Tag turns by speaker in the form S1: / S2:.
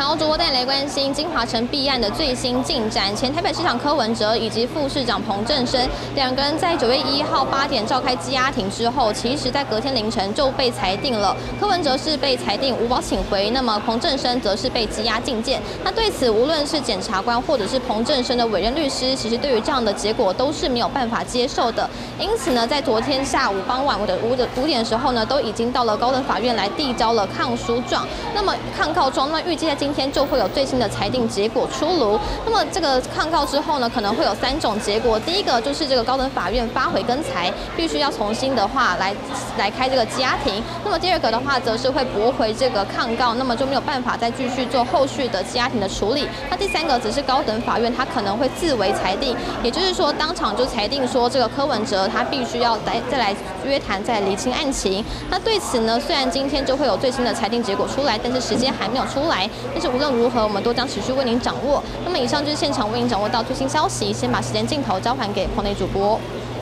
S1: 好，主播带你来关心金华城弊案的最新进展。前台北市长柯文哲以及副市长彭振声两个人在9月1号8点召开羁押庭之后，其实在隔天凌晨就被裁定了。柯文哲是被裁定无保请回，那么彭振声则是被羁押禁见。那对此，无论是检察官或者是彭振声的委任律师，其实对于这样的结果都是没有办法接受的。因此呢，在昨天下午傍晚的5点的时候呢，都已经到了高等法院来递交了抗诉状。那么抗告状，那预计在今天就会有最新的裁定结果出炉。那么这个抗告之后呢，可能会有3种结果。第一个就是这个高等法院发回跟裁，必须要重新的话来开这个羁押庭。那么第二个的话，则是会驳回这个抗告，那么就没有办法再继续做后续的羁押庭的处理。那第3个只是高等法院他可能会自为裁定，也就是说当场就裁定说这个柯文哲他必须要再来约谈，再厘清案情。那对此呢，虽然今天就会有最新的裁定结果出来，但是时间还没有出来。但是无论如何，我们都将持续为您掌握。那么以上就是现场为您掌握到最新消息，先把时间镜头交还给棚内主播。